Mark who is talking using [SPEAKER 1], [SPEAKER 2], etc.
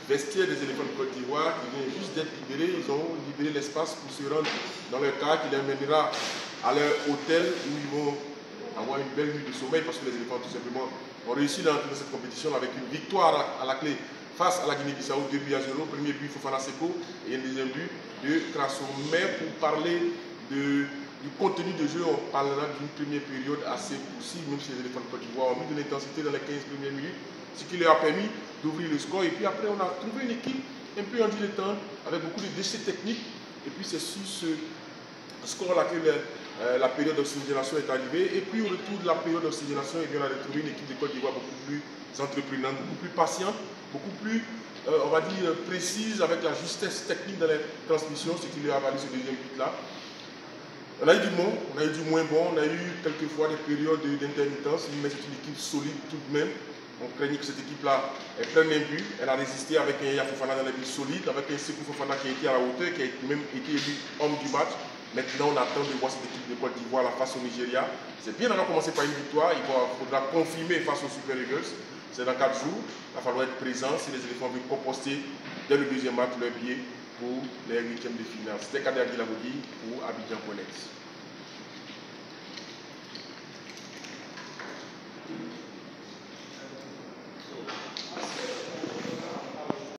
[SPEAKER 1] vestiaire des éléphants de Côte d'Ivoire qui vient juste d'être libéré. Ils ont libéré l'espace pour se rendre dans leur car qui les mènera à leur hôtel où ils vont avoir une belle nuit de sommeil parce que les éléphants tout simplement ont réussi dans cette compétition avec une victoire à la clé face à la Guinée-Bissau, 2-0. Premier but Fofana Seko et un deuxième but de Crasso. Mais pour parler du contenu de jeu, on parlera d'une première période assez poussive, même si les éléphants de Côte d'Ivoire ont mis de l'intensité dans les 15 premières minutes, ce qui leur a permis d'ouvrir le score. Et puis après, on a trouvé une équipe un peu en dilettante, avec beaucoup de déchets techniques. Et puis c'est sur ce score-là que la période d'oxygénation est arrivée. Et puis au retour de la période d'oxygénation, on a retrouvé une équipe de Côte d'Ivoire beaucoup plus entreprenante, beaucoup plus patiente, beaucoup plus, on va dire, précise, avec la justesse technique dans les transmissions, ce qui leur a valu ce deuxième but-là. On a eu du bon, on a eu du moins bon, on a eu quelquefois des périodes d'intermittence, mais c'est une équipe solide tout de même. On craignait que cette équipe-là prenne un but. Elle a résisté avec un Yafofana dans les buts solides, avec un Sekou Fofana qui a été à la hauteur, qui a même été élu homme du match. Maintenant, on attend de voir cette équipe de Côte d'Ivoire face au Nigeria. C'est bien d'avoir commencé par une victoire. Il faudra confirmer face aux Super Eagles. C'est dans 4 jours. Il va falloir être présent si les éléphants veulent composter dès le deuxième match leur billet pour les 8e de finale. C'était Kader Guilagodi pour Abidjan.net.